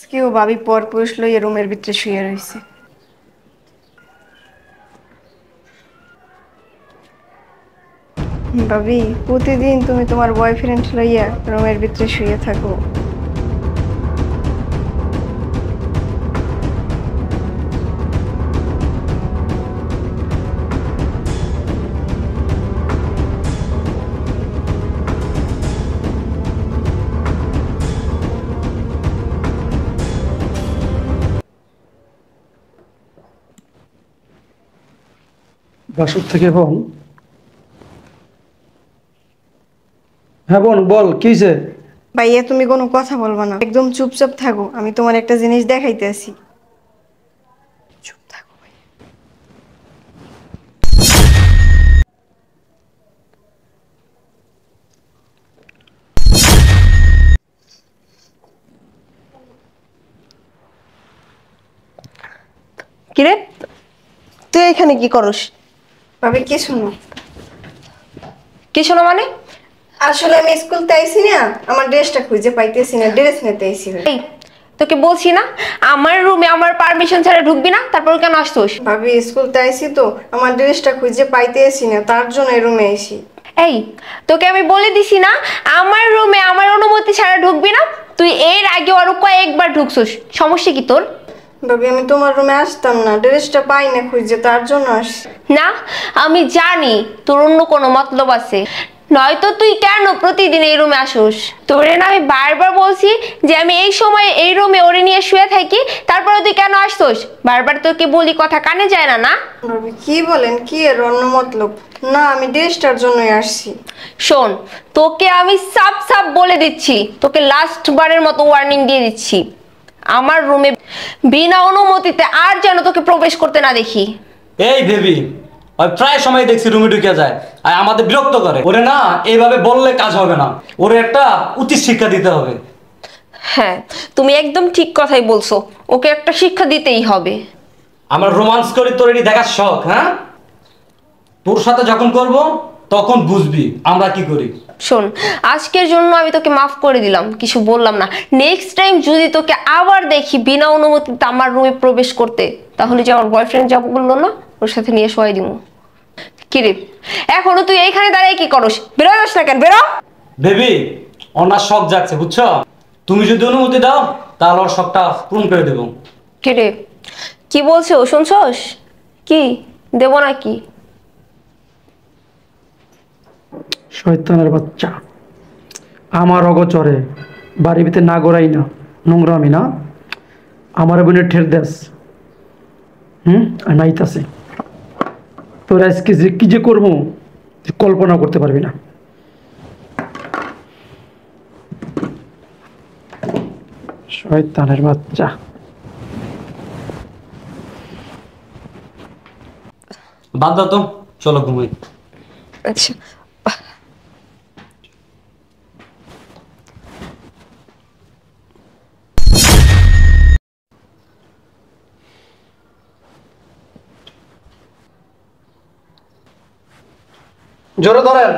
আজকেও ভাবি পরপুরুষ লইয়া রুমের ভিতরে শুয়ে রয়েছে। ভাবি, প্রতিদিন তুমি তোমার বয়ফ্রেন্ড লইয়া রুমের ভিতরে শুয়ে থাকো। বাসর থেকে বোন। হ্যাঁ বোন বল, কি হয়েছে? ভাইয়া, তুমি কোনো কথা বলবা না, একদম চুপচাপ থাকো। আমি তোমার একটা জিনিস দেখাইতে আসি। চুপ থাকো ভাইয়া। কিরে, তুই এখানে কি করস? ভাবি, কি শুনো? কি শোনো মানে? আসলে আমি স্কুলতে আইছি না, আমার ড্রেসটা খুঁজে পাইতেছি না, ড্রেস নিতে আইছি। এই, তোকে বলছি না আমার রুমে আমার পারমিশন ছাড়া ঢুকবি না, তারপর কেন আসছোস? ভাবি, স্কুলতে আইছি তো আমার ড্রেসটা খুঁজে পাইতেছি না, তার জন্য এই রুমে আইছি। এই, তোকে আমি বলে দিছি না আমার রুমে আমার অনুমতি ছাড়া ঢুকবি না। তুই এর আগে আরো কয়েকবার ঢুকছোস, সমস্যা কি তোর? ভাবি, আমি তোমার রুমে আসতাম না, ড্রেসটা পাই না খুঁজে, তার জন্য আসছি। না, আমি জানি তোর অন্য কোনো মতলব আছে, নয়তো তুই কেন প্রতিদিন এই রুমে আসোস? তোরে না আমি বারবার বলছি যে আমি এই সময় এই রুমে ওরে নিয়ে শুয়ে থাকি, তারপরে তুই কেন আসছোস? বারবার তোকে বলি, কথা কানে যায় না? না ভাবি, কি বলেন? কি এর অন্য মতলব? না, আমি ড্রেসটার জন্যই আসছি। শোন, তোকে আমি সাফ সাফ বলে দিচ্ছি, তোকে লাস্ট বারের মতো ওয়ার্নিং দিয়ে দিচ্ছি, আমার রুমে বিনা অনুমতিতে আর যেন তোকে প্রবেশ করতে না দেখি। এই বেবি, ওই প্রায় সময় দেখছি রুমে ঢুকে যায় আর আমাদের বিরক্ত করে। ওরে না এইভাবে বললে কাজ হবে না, ওরে একটা উচিত শিক্ষা দিতে হবে। হ্যাঁ, তুমি একদম ঠিক কথাই বলছো, ওকে একটা শিক্ষা দিতেই হবে। আমরা রোমান্স করি তোর এটি দেখার শখ? হ্যাঁ, তোর সাথে যখন করব তখন বুঝবি আমরা কি করি। শোন, আজকের জন্য আমি তোকে মাফ করে দিলাম, কিছু বললাম না। নেক্সট টাইম যদি তোকে আবার দেখি বিনা অনুমতিতে আমার রুমে প্রবেশ করতে, তাহলে যে আমার বয়ফ্রেন্ড যা বললো না, ওর সাথে নিয়ে শোয়াই দিব। কিরে, এখনো তুই এইখানে দাঁড়িয়ে কি করস? বেরো যাস না কেন? বেরো। বেবি, ওনার শখ জাগছে বুঝছো, তুমি যদি অনুমতি দাও তাহলে ওর শখটা পূরণ করে দেবো। কিরে, কি বলছো শুনছস? কি দেব নাকি? শয়তানের বাচ্চা, আমার অগচরে বাড়ির ভিতরে না গড়াই না, নোংরামি না, আমার বোনের ঠের দেশ। আমি আইতাছি, তোর আজকে যে কি যে করবো তুই কল্পনা করতে পারবি না। শয়তানের বাচ্চা। বাদ দাও তো, চলো ঘুমাই। আচ্ছা, জোরে ধরেন।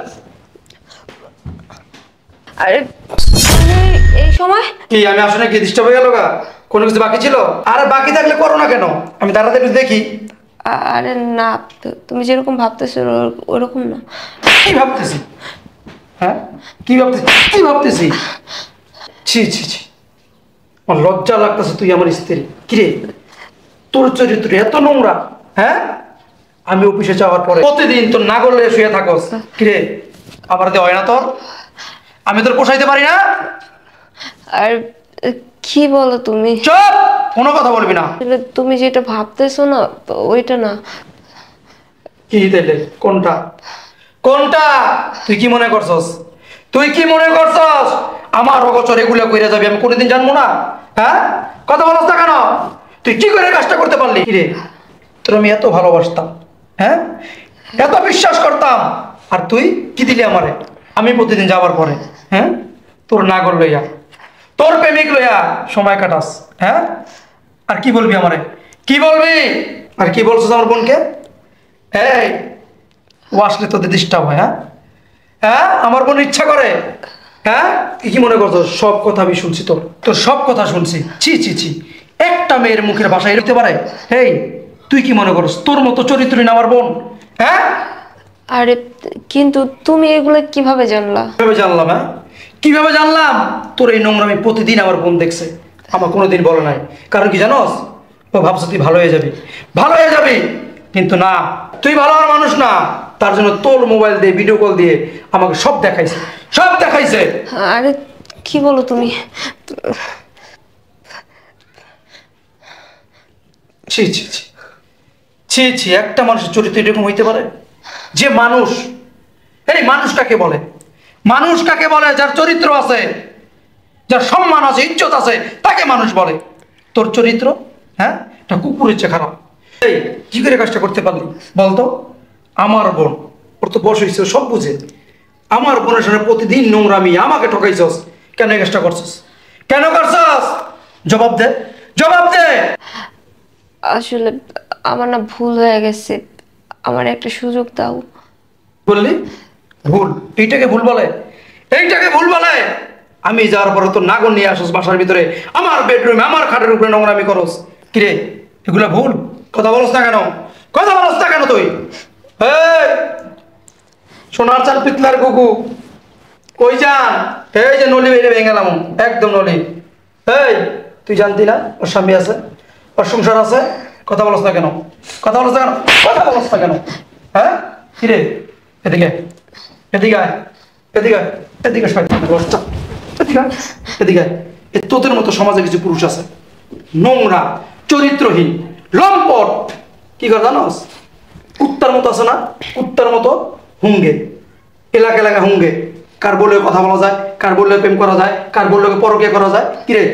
আরে তুমি এই সময়? কি আমি আসলে কি ডিস্টার্ব হয়ে গেল গা? কোনো কিছু বাকি ছিল? আরে বাকি থাকলে করো না কেন? আমি দাঁড়াতে একটু দেখি। আরে না, তুমি যেরকম ভাবতেছো ওরকম না। কি ভাবতেছি? হ্যাঁ, কি ভাবতেছি? কি ভাবতেছি? ছি ছি ছি, আমার লজ্জা লাগতেছে। তুই আমার স্ত্রী, কিরে তোর চরিত্র এত নোংরা? হ্যাঁ, আমি অফিসে যাওয়ার পরে প্রতিদিন তোর না করলে শুয়ে থাকস, কিরে আবার দে হয় না তোর? আমি তোর পোষাইতে পারি না? আর কি বলো তুমি? চুপ, কোনো কথা বলবি না। তুমি যেটা ভাবতেছো না ওইটা না। কি তাইলে? কোনটা? কোনটা? তুই কি মনে করছস? তুই কি মনে করছস আমার অগোচর এগুলো কইরা যাবি আমি কোনোদিন জানবো না? হ্যাঁ, কথা বলছ না কেন? তুই কি করে কাজটা করতে পারলি? রে তোর আমি এত ভালোবাসতাম, হ্যাঁ, এত বিশ্বাস করতাম, আর তুই কি দিলি আমারে? আমি প্রতিদিন যাওয়ার পরে, হ্যাঁ, তোর নাগর লইয়া, তোর প্রেমিক লইয়া সময় কাটাস, হ্যাঁ, আর কি বলবি আমারে? কি বলবি? আর কি বলছিস আমার বোনকে? এই ও আসলে তোদের ডিস্টার্ব হয়? হ্যাঁ হ্যাঁ, আমার বোন ইচ্ছা করে হ্যাঁ তুই কি মনে করছো সব কথা আমি শুনছি? তোর সব কথা শুনছি। ছি ছি ছি, একটা মেয়ের মুখের ভাষা এরতে পারে? হেই, তুই কি মনে করছ তোর মতো চরিত্রহীন আমার বোন? হ্যাঁ আরে কিন্তু তুমি এগুলো কিভাবে জানলা? কিভাবে জানলাম? হ্যাঁ কিভাবে জানলাম? তোর এই নোংরামি প্রতিদিন আমার বোন দেখছে, আমার কোনোদিন বলে নাই। কারণ কি জানোস? ও ভাবছে তুই ভালো হয়ে যাবি, ভালো হয়ে যাবি, কিন্তু না, তুই ভালো হওয়ার মানুষ না। তার জন্য তোর মোবাইল দিয়ে ভিডিও কল দিয়ে আমাকে সব দেখাইছে, সব দেখাইছে। আরে কি বলো তুমি? ছি ছি ছি ছি ছি, একটা মানুষের চরিত্র এরকম হইতে পারে? যে মানুষ, এই মানুষ কাকে বলে? মানুষ কাকে বলে? যার চরিত্র আছে, যার সম্মান আছে, ইজ্জত আছে, তাকে মানুষ বলে। তোর চরিত্র, হ্যাঁ, এটা কুকুরের চেয়ে খারাপ। এই কি করে কাজটা করতে পারলি বলতো? আমার বোন, ওর তো বয়স হয়েছে, সব বুঝে। আমার বোনের সামনে প্রতিদিন নোংরামি, আমাকে ঠকাইছস। কেন এই কাজটা করছস? কেন করছস? জবাব দে, জবাব দে। আসলে আমার না ভুল হয়ে গেছে, আমার একটা সুযোগ দাও। বললি ভুল? এইটাকে ভুল বলে? এইটাকে ভুল বলে? আমি যাওয়ার পরে তো নাগর নিয়ে আসস বাসার ভিতরে, আমার বেডরুমে, আমার খাটের উপরে নোংরামি করস। কিরে, এগুলা ভুল? কথা বলস না কেন? কথা বলস না কেন তুই? এই সোনার চাল পিতলার কুকু কই যান? এই যে নলি বেরিয়ে ভেঙে গেলাম একদম নলি। এই তুই জানতি না ওর স্বামী আছে, ওর সংসার আছে? কথা বলস না কেন? কথা বলস না কেন? কথা বলস না কেন? হ্যাঁ কিরে, এদিকে এদিকে আয়, এদিকে আয়, এদিকে শয়তানের বাচ্চা, এদিকে আয়, এদিকে আয়। এ তোদের মতো সমাজে কিছু পুরুষ আছে নোংরা, চরিত্রহীন, লম্পট। কি করে জানোস? কুত্তার মতো আছে না, কুত্তার মতো হুঙ্গে, এলাকা এলাকা হুঙ্গে। কার বললে কথা বলা যায়, কার বললে প্রেম করা যায়, কার বললে পরকীয়া করা যায়। কিরে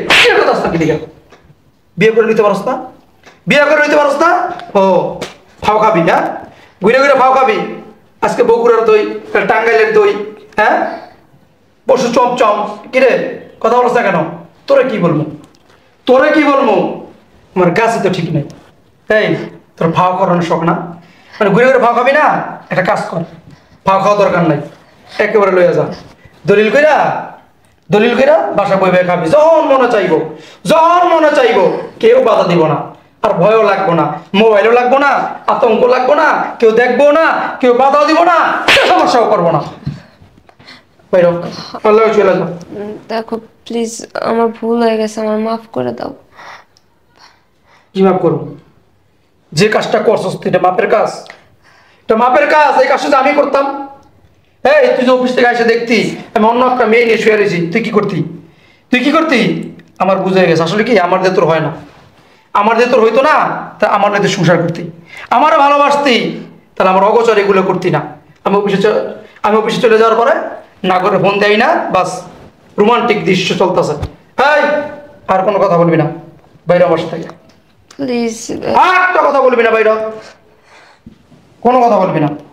বিয়ে করে নিতে পারস না? বিয়ে করে নিতে পারস না? ও ফাও খাবি? হ্যাঁ ঘুরে ঘুরে ফাও খাবি। আজকে বগুড়ার দই, টাঙ্গাইলের দই, হ্যাঁ পরশু চমচম। কিরে কথা বলছ না কেন? তোরে কি বলবো, তোরে কি বলবো? আমার গাছে তো ঠিক নেই। এই তোর ফাও করানোর শখ না? মানে ঘুরে ঘুরে ফাও খাবি না? একটা কাজ কর, ফাও খাওয়া দরকার নাই, একেবারে লইয়া যা। দলিল কইরা, দলিল কইরা বাসা বই বই খাবি যখন মনে চাইবো, যখন মনে চাইবো। কেউ বাধা দিব না, আর ভয়ও লাগবো না, মোবাইলও লাগবো না, আতঙ্ক লাগবো না, কেউ দেখবো না, কেউ বাধাও দিব না, কেউ সমস্যাও করবো না। বাইরো আল্লাহ চলে যাও। দেখো প্লিজ, আমার ভুল হয়ে গেছে, আমার মাফ করে দাও। কি মাপ করবো? যে কাজটা করছস তুই, এটা মাপের কাজ? এটা মাপের কাজ? এই কাজটা আমি করতাম? এই তুই যে অফিস থেকে এসে দেখতি আমি অন্য একটা মেয়ে নিয়ে শুয়ে রয়েছি, তুই কি করতি? তুই কি করতি? আমার বুঝে গেছে আসলে কি আমার দিয়ে তোর হয় না। আমার দিয়ে তোর হইতো না, তা আমার দিয়ে সংসার করতি, আমারও ভালোবাসতি, তাহলে আমার অগোচর এগুলো করতি না। আমি অফিসে চলে যাওয়ার পরে না করে ফোন দেয় না, বাস রোমান্টিক দৃশ্য চলতেছে। এই আর কোনো কথা বলবি না, বাইরে আমার সাথে প্লিজ। আর একটা কথা বলবি না, বাইরে কোনো কথা বলবি না।